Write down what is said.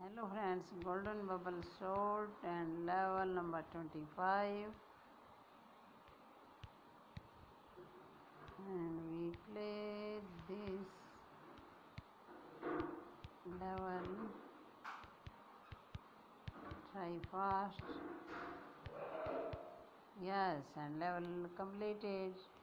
Hello friends, golden bubble short and level number 25, and we play this level. Try fast. Yes, and level completed.